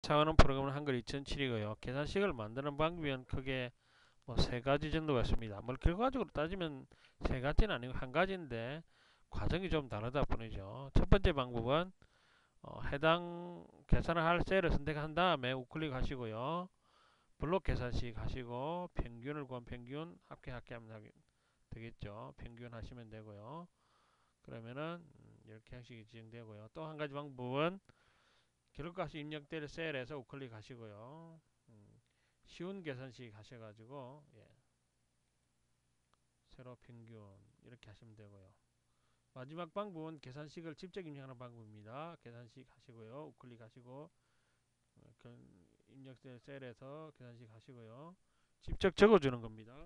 사용하는 프로그램은 한글 2007이고요. 계산식을 만드는 방법은 크게 뭐 세 가지 정도가 있습니다. 뭐 결과적으로 따지면 세 가지는 아니고 한 가지인데 과정이 좀 다르다 뿐이죠. 첫 번째 방법은 해당 계산을 할 셀을 선택한 다음에 우클릭 하시고요. 블록 계산식 하시고 평균을 구한 평균 합계하면 되겠죠. 평균 하시면 되고요. 그러면은 이렇게 형식이 지정되고요. 또 한 가지 방법은 기록값이 입력될 셀에서 우클릭 하시고요. 쉬운 계산식 하셔가지고 세로 평균 이렇게 하시면 되고요. 마지막 방법은 계산식을 직접 입력하는 방법입니다. 계산식 하시고요. 우클릭 하시고 입력될 셀에서 계산식 하시고요. 직접 적어주는 겁니다.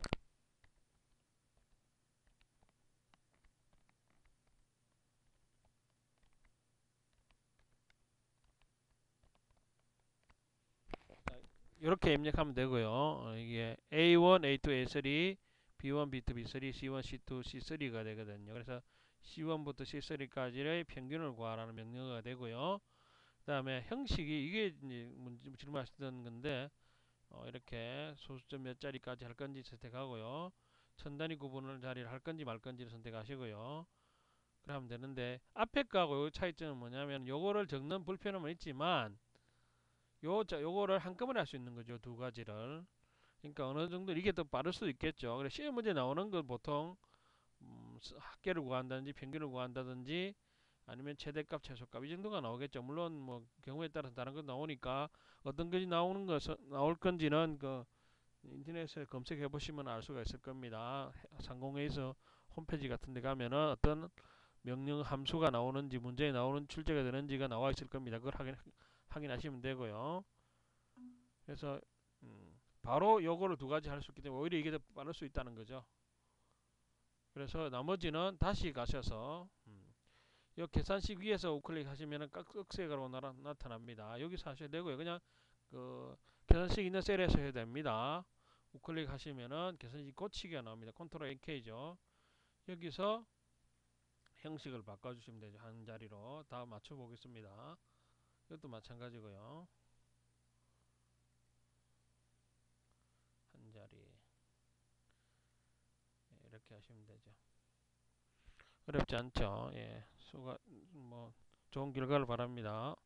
이렇게 입력하면 되고요. 이게 A1, A2, A3, B1, B2, B3, C1, C2, C3가 되거든요. 그래서 C1부터 C3까지의 평균을 구하라는 명령어가 되고요. 그 다음에 형식이 이게 이제 질문하시던 건데 이렇게 소수점 몇 자리까지 할 건지 선택하고요. 천 단위 구분을 자리를 할 건지 말 건지를 선택하시고요. 그러면 되는데 앞에 거하고 요 차이점은 뭐냐면 요거를 적는 불편함은 있지만 요거를 한꺼번에 할 수 있는 거죠. 두 가지를. 그러니까 어느 정도 이게 더 빠를 수도 있겠죠. 그래서 시험 문제 나오는 건 보통 합계를 구한다든지 평균을 구한다든지 아니면 최대값, 최소값 이 정도가 나오겠죠. 물론 뭐 경우에 따라서 다른 거 나오니까 어떤 것이 나올 건지는 그 인터넷에 검색해 보시면 알 수가 있을 겁니다. 상공회에서 홈페이지 같은 데 가면은 어떤 명령 함수가 나오는지 문제에 나오는 출제가 되는지가 나와 있을 겁니다. 그걸 확인하시면 되고요. 그래서 바로 요거를 두 가지 할 수 있기 때문에 오히려 이게 더 빠를 수 있다는 거죠. 그래서 나머지는 다시 가셔서 이 계산식 위에서 우클릭 하시면은 깍둑색으로 나타납니다. 여기서 하셔야 되고요. 그냥 그 계산식 있는 셀에서 해야 됩니다. 우클릭 하시면은 계산식 고치기가 나옵니다. 컨트롤 NK죠. 여기서 형식을 바꿔주시면 되죠. 한 자리로 다 맞춰 보겠습니다. 이것도 마찬가지고요. 한 자리 이렇게 하시면 되죠. 어렵지 않죠. 예, 수가 뭐 좋은 결과를 바랍니다.